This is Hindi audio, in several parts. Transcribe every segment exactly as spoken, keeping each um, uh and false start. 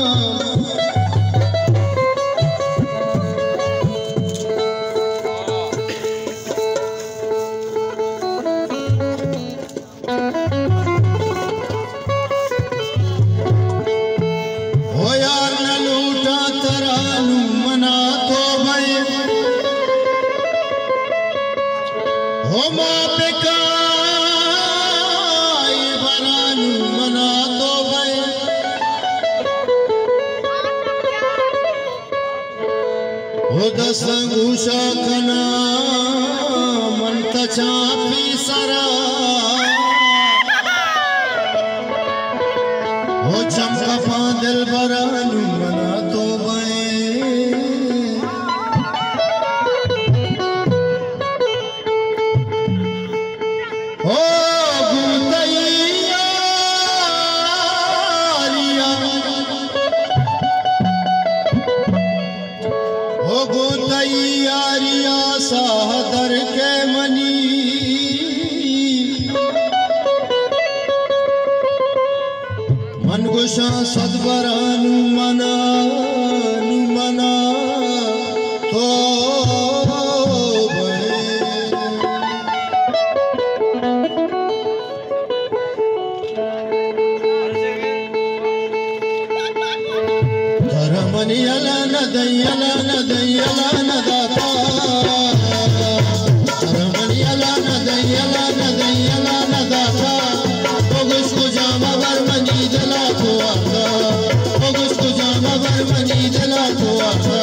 संगुशा कना मंत चापी सरा हो चमका पादिल बरानु मना तो बे हो गुतैया हो गुतैयारिया सादर के मनी मन गुशा सदबरानु मना नु मना तो धर्मनि अला न दयला न दयला न दाता धर्मनि अला न दयला न दयला न दाता ओगुस को जामा बरमनी दला को आता ओगुस को जामा बरमनी दला को आता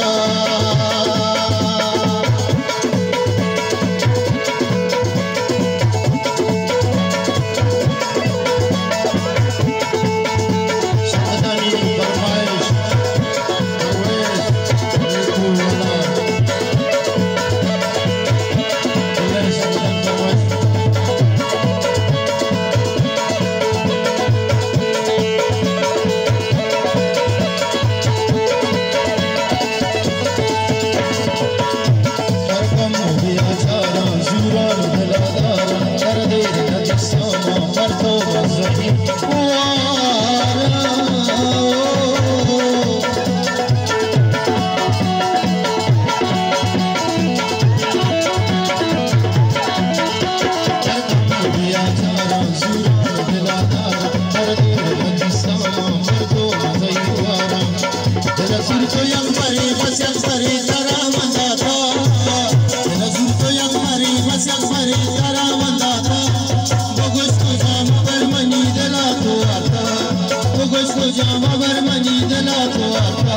जामा बरमनी दला को आता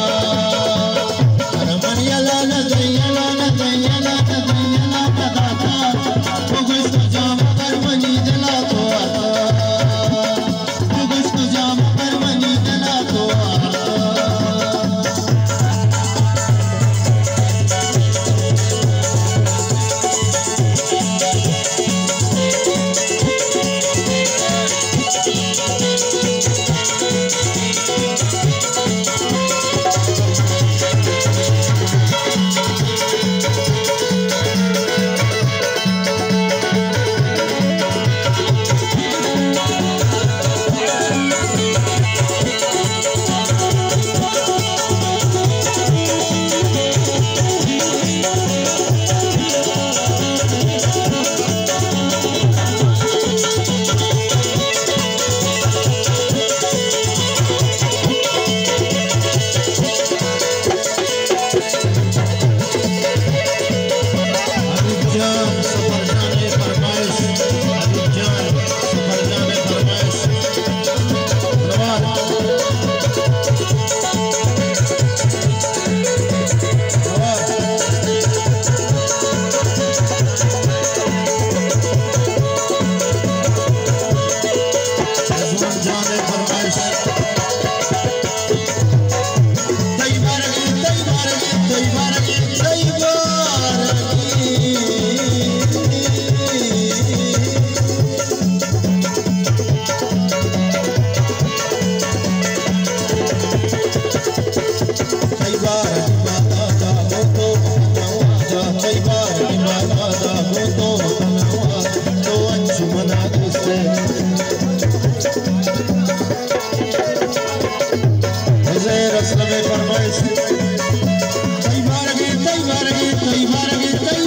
धर्मनि अला न दयला न दयला न दयला न दाता ओगुस को जामा बरमनी दला को आता ओगुस को जामा बरमनी दला को फरमाइश कई बार गे कई बार गे कई बार गे कई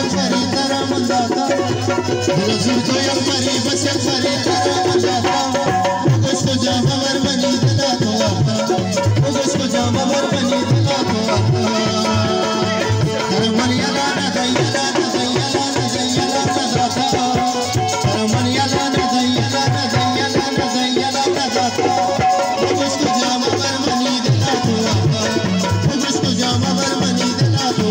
परी तरह मंदाता दिल सुरतो यम परी बस परी तरह मंदाता उसको जामा वर बनी दिला तो आता उसको जामा वर बनी दिला तो आता कर मरियाला ना दैयाला ना दैयाला ना दैयाला ना जाता कर मरियाला ना दैयाला ना दैयाला ना दैयाला ना जाता उसको जामा वर बनी दिला तो आता उसको जामा वर बनी दिला तो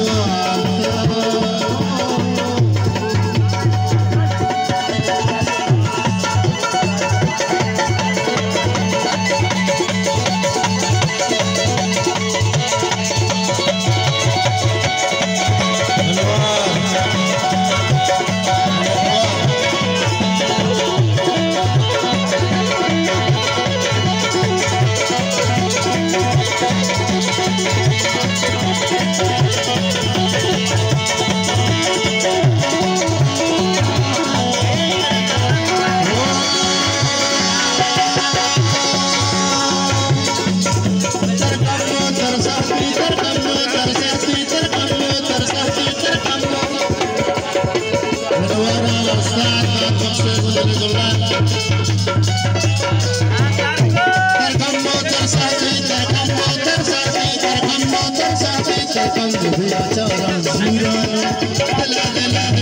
Terkam